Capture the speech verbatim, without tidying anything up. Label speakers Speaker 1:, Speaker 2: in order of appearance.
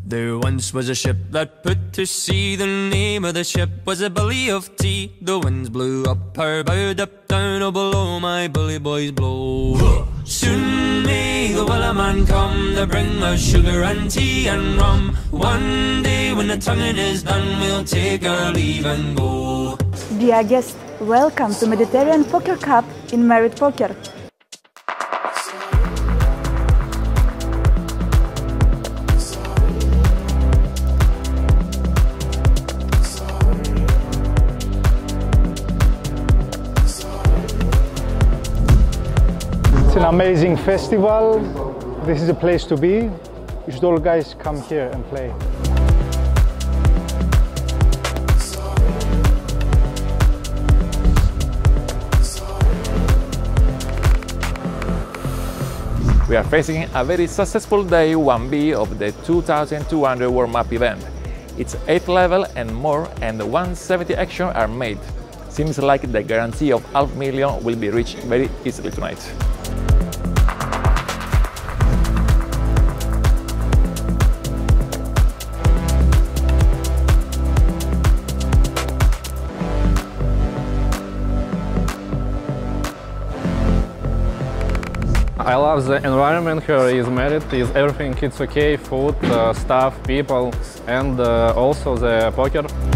Speaker 1: There once was a ship that put to sea. The name of the ship was a Billy of Tea. The winds blew up her bow, up down, oh below my bully boys blow. Soon may the wellerman come to bring us sugar and tea and rum. One day when the tonguing is done, we'll take our leave and go.
Speaker 2: Dear guests, welcome to Mediterranean Poker Cup in Merit Poker.
Speaker 3: It's an amazing festival. This is a place to be. You should all guys come here and play.
Speaker 4: We are facing a very successful day one B of the two thousand two hundred warm-up event. It's eighth level and more, and one hundred seventy actions are made. Seems like the guarantee of half million will be reached very easily tonight.
Speaker 5: I love the environment here. Is Merit, is everything, it's okay, food, uh, staff, people, and uh, also the poker.